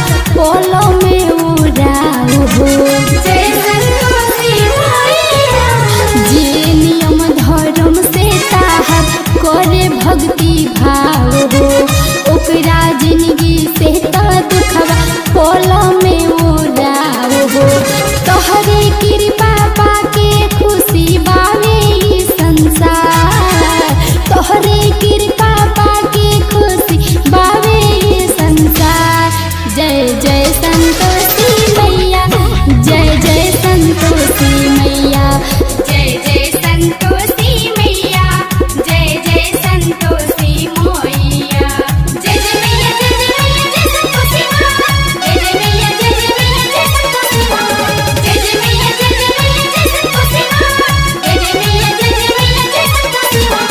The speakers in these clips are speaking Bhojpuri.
पोलो में उड़ाओ हो। जय संतोषी मैया। जे नियम धर्म से ताहर करे भक्ति भाव हो, ओकरा जिंदगी से तो दुखवा पोलो में उड़ाओ हो। तोहरे कृपा पाके खुशी बावे ई संसार, तोहरे कृपा पाके खुशी बावे ई संसार। जय जय संतोषी मैया, जय जय संतोषी मैया, जय जय संतोषी मैया, जय जय संतोषी मैया। जय जय मैया, जय जय मैया, जय संतोषी माँ। जय जय मैया, जय जय मैया, जय संतोषी माँ। जय जय मैया, जय जय मैया, जय संतोषी माँ। जय जय मैया, जय जय मैया, जय संतोषी माँ।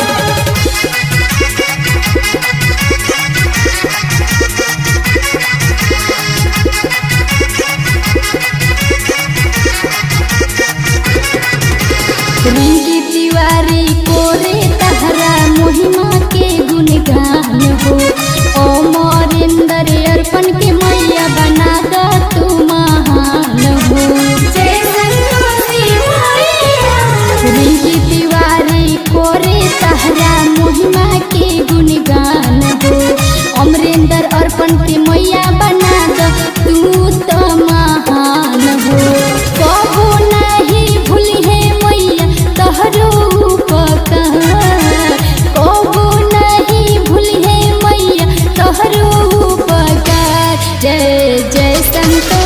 रिंकी तिवारी कोरे तहरा महिमा के गुणगान हो। अमरेंद्र अर्पण के मैया बना दो तू महान हो। जय संतोषी मैया। रिंकी तिवारी कोरे तहरा महिमा के गुणगान हो। अमरेंद्र अर्पण के मैया बना दो तू तो महान हो। कबो नहीं भूली है मैया तोहरो उपकार, कबो नहीं भूली है मैया तोहरो उपकार। जय जय संतोषी।